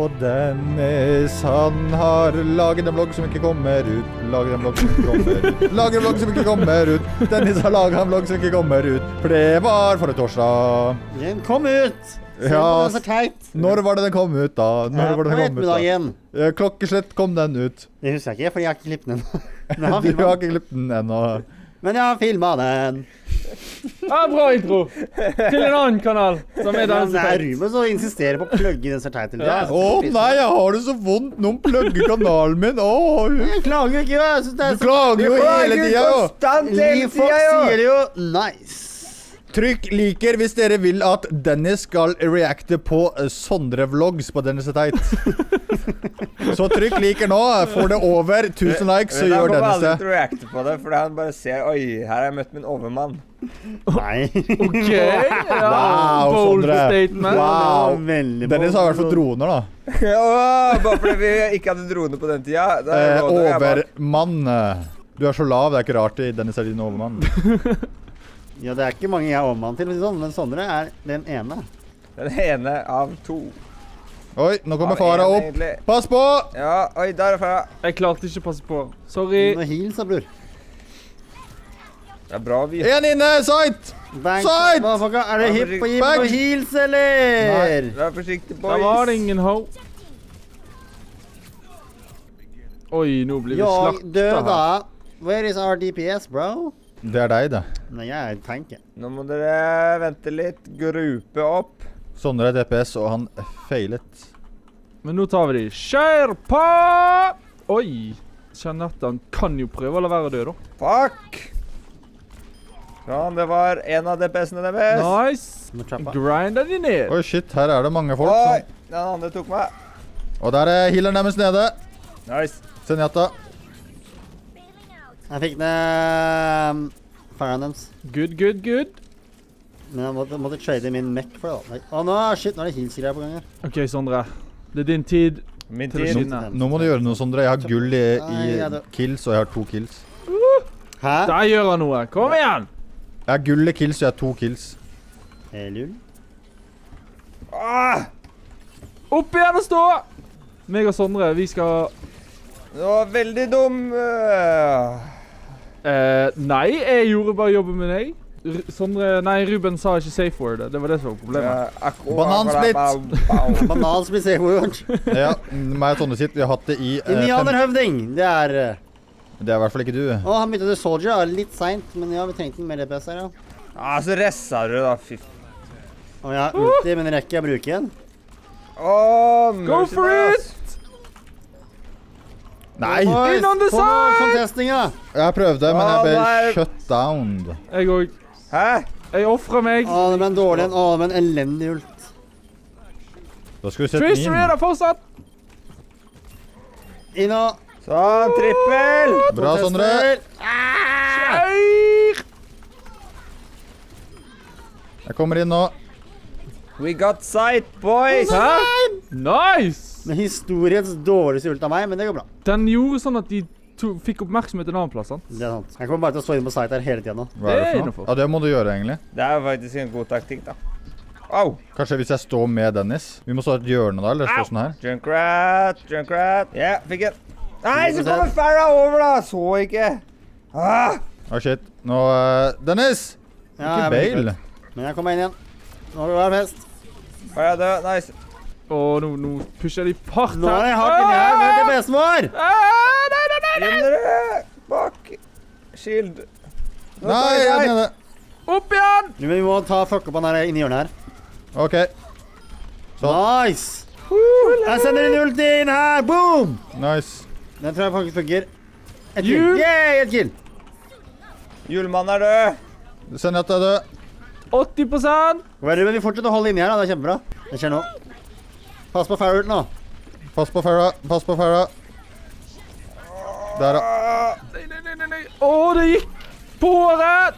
Og Dennis, han har laget en vlogg som ikke kommer ut. Laget en vlogg som ikke kommer ut. Laget en vlogg som ikke kommer ut. Dennis har laget en vlogg som ikke kommer ut. For det var for et torsdag. Den kom ut! Ja, den så teit. når var det den kom ut da? Når var det den kom ut da? Klokkeslett kom den ut. Det husker jeg ikke, for jeg har ikke klippet den ennå. Du har ikke klippet den ennå. Men jeg har filmet den. Ja, bra intro. Til en annen kanal, som er den Det er Ruben som insisterer på å plugge den så teit til det. Nei, jeg har det så vondt. Noen plugger kanalen min. Jeg klager ikke, jeg synes det er Du klager jo hele tiden, jo. Folk sier jo nice. Trykk liker hvis dere vil at Dennis skal reacte på Sondre vlogs på Dennis er teit. Så trykk liker nå. Får det over 1000 likes, så gjør Dennis det. Han får aldri reacte på det, fordi han bare ser, oi, her har jeg møtt min overmann. Nei. Ok, ja. Wow, Bold Sondre. statement. Wow. Dennis har i hvert fall droner da. Bare fordi vi ikke hadde droner på den tida. Overmann. Du er så lav, det er ikke rart i Dennis er din overmann. Ja, det er ikke mange jeg er overmann til, men Sondre er den ene. Den ene av to. Oi, nå kommer fara opp. Pass på! Ja, oi, der er fara. Jeg klarte ikke å passe på. Sorry. Nå heals, bror. Det er bra vi... En inne, sight! Sight! Er det hipp og hipp og heals, eller? Nei, vær forsiktig, boys. Der var det ingen ho. Oi, nå blir vi slakta her. Døda. Where is our DPS, bro? Det er deg, det. Nei, jeg er tanken. Nå må dere vente litt, grupe opp. Sondre er DPS, og han feilet. Men nå tar vi de. Kjør på! Oi. Jeanette, han kan jo prøve å la være å dø, da. Fuck! Sånn, det var en av DPS-ene deres. Nice. Grinder de ned. Oi, shit, her er det mange folk. Oi, den andre tok meg. Og der er healeren deres nede. Nice. Senjata. Jeg fikk ned faren deres. Good. Men jeg måtte trade min mech for det. Å, nå er det heals-greier på gang her. Ok, Sondre. Det er din tid. Min til å tid. skinne. Nå må du gjøre noe, Sondre. Jeg har gull i kills, og jeg har 2 kills. Hæ? Der gjør han noe. Kom igjen! Jeg har gull i kills, og jeg har 2 kills. Lull. Opp igjen og stå! Meg og Sondre, vi skal... Det var veldig dum. Nei, jeg gjorde bare jobben med deg. Ruben sa ikke safe word. Det var det som var problemet. Banansplitt! Banansplitt safe word. Ja, meg og Sondre sitt. Vi har hatt det i... Indianerhøvding, det er... Det er i hvert fall ikke du. Å, han byttet til Soldier, litt sent, men ja, vi trengte den mer DPS her, ja. Så ressa du da, fy. Å ja, ulti, men rekker jeg å bruke igjen? Go for it! Nei! In on the side! Contestinga! Jeg prøvde, men jeg ble shut down. Jeg òg. Hæ? Jeg offrer meg. Å, det ble en dårlig en. Å, det ble en elendig ult. Da skal vi sette Tracer er der fortsatt. Inn og... Sånn, trippel! Bra, Sondre. Kjør! Jeg kommer inn nå. We got sight, boys! Hæ? Nice! Med historiens dårligste ult av meg, men det går bra. Den gjorde sånn at de fikk oppmerksomhet en annen plass, sant? Det er sant. Jeg kommer bare til å stå inn på site her hele tiden nå. Hva er det for noe? Ja, det må du gjøre, egentlig. Det er faktisk en god taktikk, da. Au! Kanskje hvis jeg står med Dennis. Vi må stå et hjørne da, eller stå sånn her. Junkrat. Ja, fikk en. Nei, så kommer Farah over da! Så ikke. Shit. Nå, Dennis! Ikke bail. Men jeg kommer inn igjen. Nå vil det være fest. Farah død, nice. Nå pusher de fart her. Nå er jeg hakken her, men det er best vår! Gjem dere! Bak! Shield. Nei, jeg er nede. Opp igjen! Men vi må fuck opp han her inni hjørnet her. Ok. Nice! Jeg sender en ulti inn her, boom! Nice. Den tror jeg faktisk funker. Et kill. Yay, et kill! Julemannen er død. Send at jeg er død. 80%! Men vi fortsetter å holde inni her da, det er kjempebra. Det skjer nå. Pass på Farah nå. Pass på Farah, pass på Farah. Der da. Nei. Det gikk på håret!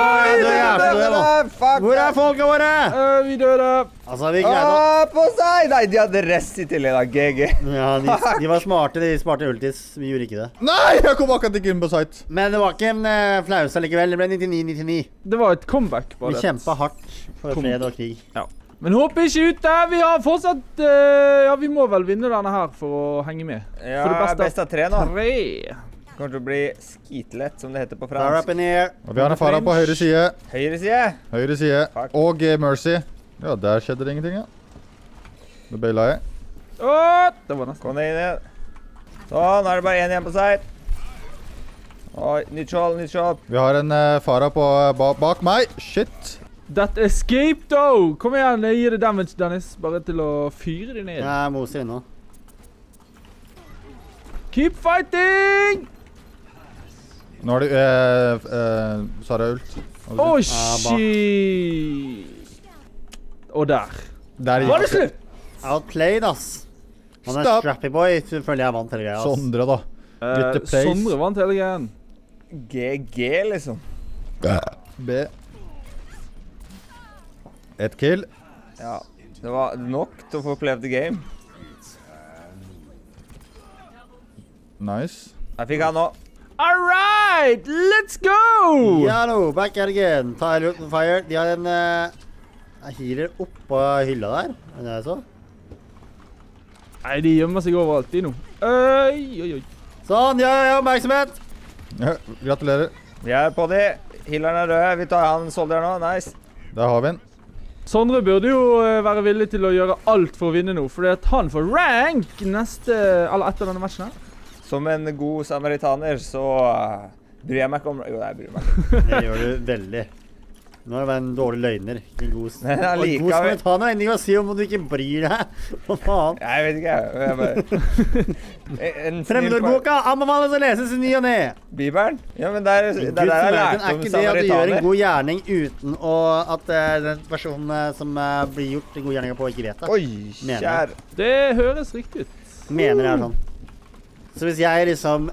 Hvor er folka våre? Vi døde. Altså, vi greide på seg! Nei, de hadde rest i tillegg da, GG. Ja, de var smarte, de sparte ultis. Vi gjorde ikke det. Nei, jeg kom akkurat ikke inn på site. Men det var ikke en flause likevel, det ble 99-99. Det var et comeback bare. Vi kjempet hardt for fred og krig. Ja. Men hopp ikke ute. Vi har fortsatt ja, vi må vel vinne denne her for å henge med. Ja, for det best av 3 nå. 3. Det kommer til å bli skitlett, som det heter på Fire up fransk. in here. Og vi har en fara på høyre side. Høyre side. Høyre side. Fuck. Og Mercy. Ja, der skjedde det ingenting, ja. Det baila jeg. Det var nesten. Kom deg inn igjen. Sånn, nå er det bare 1 igjen på side. Oi, nytt skjold. Vi har en fara på, bak meg. Shit. That escape, though! Kom igjen, jeg gir det damage, Dennis. Bare til å fyre de ned. Jeg moser inn nå. Keep fighting! Nå har de Sara ult. Oh, shit! Og der. Der Var det gikk slutt? Outplayed, ass. Han er Stopp. strappy boy. Så føler jeg vant hele greia, ass. Sondre, da. Get the place. Sondre vant hele greien. GG, liksom. B. Et kill. Ja, det var nok til å få play of the game. Nice. Jeg fikk han nå. All right, let's go! Ja, no, back at again. Tyler on fire. De har en healer oppå hylla der. Er det jeg så? Nei, de gjemmer seg overalt, de nå. Oi. Sånn, ja, oppmerksomhet. Ja, gratulerer. Vi er på de. Healeren er rød. Vi tar han soldier nå. Nice. Der har vi en. Sondre burde jo være villig til å gjøre alt for å vinne nå, fordi at han får rank etter denne matchen her. Som en god samaritaner, så bryr jeg meg ikke om... Jo, jeg bryr meg ikke. Det gjør du veldig. Nå er det bare en dårlig løgner. Ikke en god... Men jeg liker- God samaritaner er ingenting å si om du ikke bryr deg. Hva faen? Jeg vet ikke, jeg bare... Fremmedordboka anbefales å leses i ny og ned. Bibelen? Ja, men der Gud, har jeg er lært om ikke det at du gjør en samaritaner. god gjerning uten at den personen som blir gjort en god gjerning på, ikke vet det? Oi, Mener kjær. Det høres riktig ut. Mener det er sånn. Så hvis jeg liksom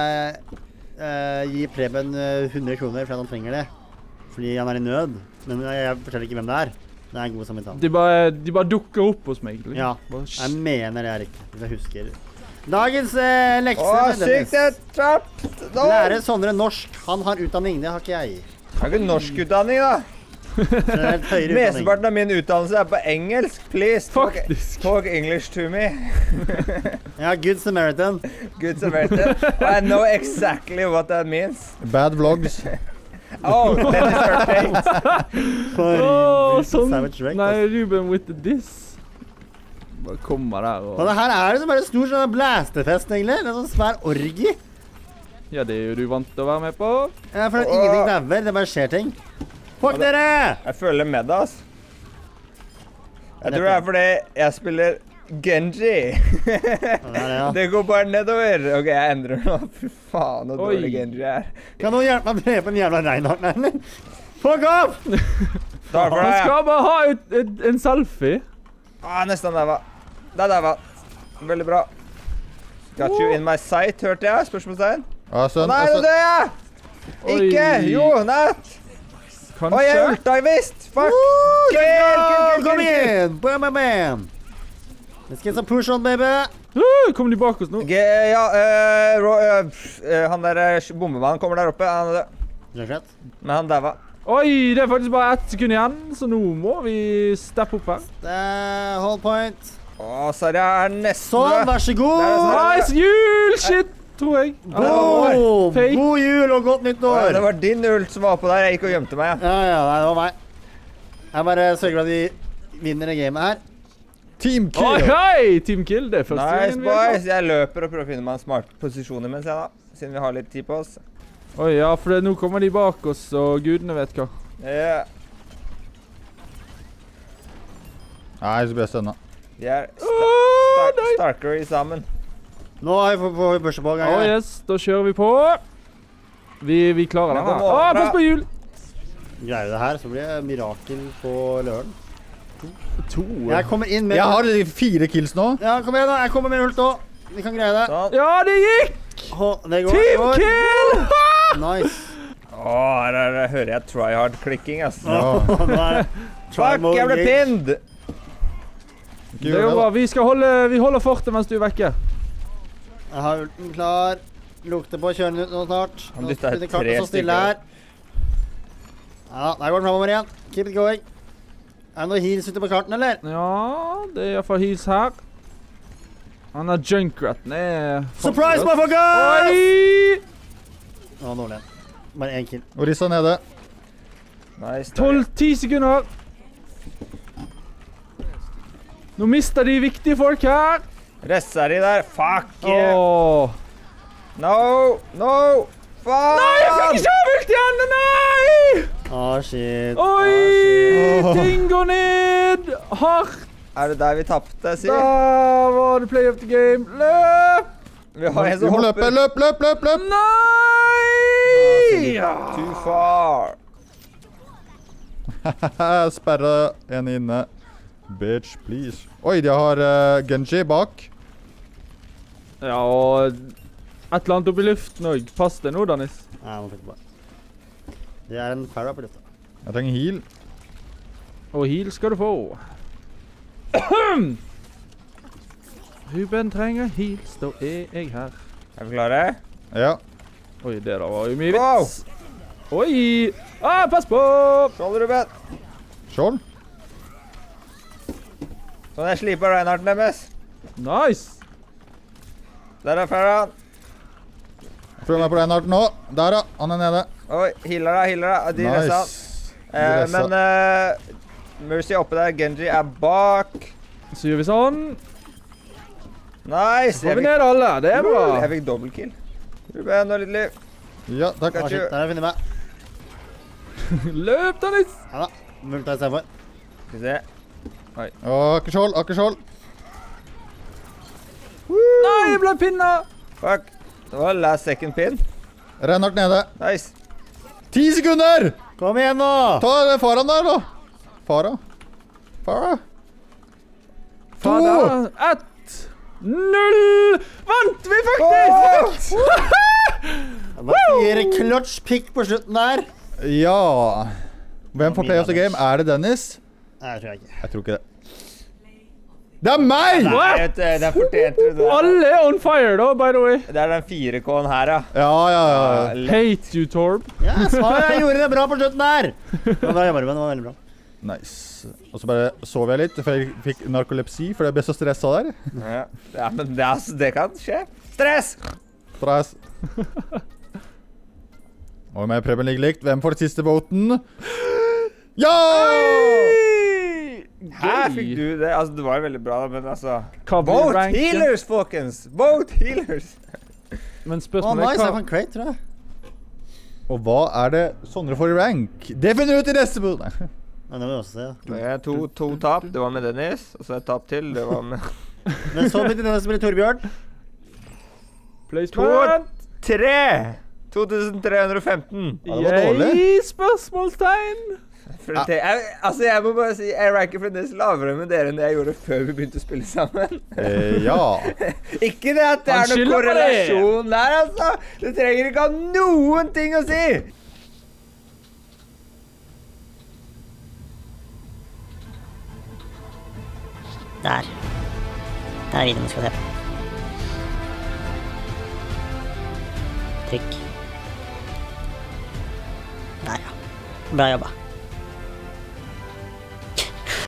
gir Preben 100 kroner fordi han trenger det, fordi han er i nød, men jeg forteller ikke hvem det er en god samaritan. De bare dukker opp hos meg. Liksom. Ja, Bare jeg mener det er riktig, hvis jeg husker. Dagens lekse Åh, med sykt, jeg er Dennis. trapped. No. Lære Sondre norsk. Han har utdanning, det har ikke jeg. Jeg har ikke norskutdanning, da. Generelt høyere utdanning. Mesteparten av min utdannelse er på engelsk. Please, Faktisk. talk English to me. Ja, good Samaritan. Good Samaritan. I know exactly what that means. Bad vlogs. Oh, that is perfect. Sånn. Savage Drake, Nei, ass. Ruben with the diss. Bare kommer der og... Og det her er det som bare en stor sånn blastefest, egentlig. Det er sånn svær orgi. Ja, det er jo du vant til å være med på. Ja, for ingenting dauer, det bare skjer ting. Fuck dere! Jeg føler med deg, ass. Jeg tror det er fordi jeg spiller Genji. Ja, det er det, ja. Det går bare nedover. Ok, jeg endrer nå. Fy faen, hvor Oi. dårlig Genji er. Kan noen hjelpe meg å drepe en jævla Reinhardt, eller? Fuck off! Da for Han deg. skal bare ha en selfie. Nesten der var. Der var. Veldig bra. Got you in my sight, hørte jeg. Spørsmålstegn. Ja, sønn. Nei, nå dør jeg! Ikke! Oi. Jo, nett! Oi, jeg Kanskje. ulta visst! Fuck! Kom igjen! Bam, bam, bam! Let's get some push on, baby! Kommer de bak oss nå? Ja, han der bombemannen kommer der oppe. Han er død. Rett. Men han daua. Oi, det er faktisk bare 1 sekund igjen, så nå må vi steppe opp her. Hold point. Å, Sarja er nesten Sånn, død. vær så god! Der er sånn. Nice jul, shit, tror jeg. Boom! Fake. God jul og godt Å, nyttår! det var din ult som var oppå der. Jeg gikk og gjemte meg. Ja, nei, det var meg. Jeg bare sørger for at vi vinner det gamet her. Team Oi, kill. hei, Team Kill, det er første Nice, gangen vi har boys. Jeg løper og prøver å finne meg en smart posisjon imens, jeg da. Siden vi har litt tid på oss. klart. Oi, ja, for nå kommer de bak oss, og gudene vet hva. Ja. Nei, så blir jeg stønna. Vi er nei. starker i sammen. Nå har vi børse på gang. Å, yes, da kjører vi på. Vi klarer Men den det her. må Å, være- pass på hjul. Greier vi det her, så blir det mirakel på løren. 2. Jeg kommer inn med... Jeg har 4 kills nå. Ja, kom igjen da. Jeg kommer med ult nå. Vi kan greie det. Sånn. Ja, det gikk! Det går. Team det går. Kill! Nice. Her hører jeg tryhard-klikking, ass. Ja. Nå er det try Fuck, mode jeg ble engage. pinned! Det går bra. Vi holder fortet mens du er vekke. Jeg har ulten klar. Lukter på å kjøre den ut nå snart. Han Nå dyttet blir det klart tre å stå stille her. Ja, der går den fremover igjen. Keep it going. Er det noe heals ute på karten, eller? Ja, det er i hvert fall heals her. Han er Junkratten er... Surprise, motherfucker! Oi! Å, dårlig. Bare 1 kill. Orisa nede. Nice. 10 sekunder. Nå mister de viktige folk her. Ressa de der. Fuck yeah. Åh. No, no. Faen! Nei, jeg fikk ikke avvilt igjen! Nei! Shit. Oi! Ting går ned! Hardt! Er det der vi tappte, si? Da var det play of the game. Løp! Vi har en Vi som må løpe, hopper. løp! Nei! Too far. Sperre en inne. Bitch, please. Oi, de har Genji bak. Ja, og et eller annet oppe i luften også. Pass det nå, Dennis. Nei, jeg må flytte på. Det er en Farah på lufta. Jeg trenger heal. Og heal skal du få. Ruben trenger heals, da er jeg her. Er vi klare? Ja. Oi, det da var jo mye vits. Oi! Pass på! Skjold, Ruben. Skjold. Sånn jeg sliper Reinhardten deres. Nice! Der er Farah. Prøv meg på Reinhardt nå. Der da, han er nede. Oi, healer da. De ressa. De ressa. Men Mercy er oppe der. Genji er bak. Så gjør vi sånn. Nice. Får vi ned alle, det er bra. Jeg fikk dobbeltkill. Ruben og litt liv. Ja, takk. Shit, der har jeg funnet meg. Løp, Dennis! Ja da. Multa i stedet for. Skal vi se. Akkerskjold, akkerskjold. Nei, jeg ble pinna! Fuck. Det var last second pin. Reinhardt nede. Nice. 10 sekunder! Kom igjen nå! Ta det Farah der da. Farah. Fada, 1, 0! Vant vi faktisk! Det var 4 clutch pick på slutten der. Ja. Hvem får play of the game? Er det Dennis? Nei, det tror jeg ikke. Jeg tror ikke det. Det er meg! Nei, det er fortjent du. Alle er on fire da, by the way. Det er den 4K-en her, ja. Ja. Hate you, Torb. Ja, jeg sa jeg gjorde det bra på slutten der. Men da jobber det, det var veldig bra. Nice. Og så bare sov jeg litt, for jeg fikk narkolepsi, for jeg ble så stresset der. Ja, men det kan skje. Stress! Stress. Og med Preben ligger likt. Hvem får siste voten? Ja! Her fikk du det. Altså, det var jo veldig bra, men altså... Vote healers, folkens! Vote healers! Men Å, spørsmålet nice, jeg er fant crate, tror jeg. Og hva er det Sondre får i rank? Det finner vi ut i neste bud. Ja, det må vi også se, ja. Det er to tap. Det var med Dennis, og så et tap til. Det var med... Men så begynte den å spille Torbjørn. placement. 2315. Ja, det var dårlig. Spørsmålstegn. Jeg må bare si, jeg ranker fremdeles lavere med dere enn jeg gjorde før vi begynte å spille sammen. Ja. Ikke det at det Han er noen skylder på det. korrelasjon der, altså. Det trenger ikke ha noen ting å si. Der. Der er videoen vi skal se på. Trykk. Der, ja. Bra jobba.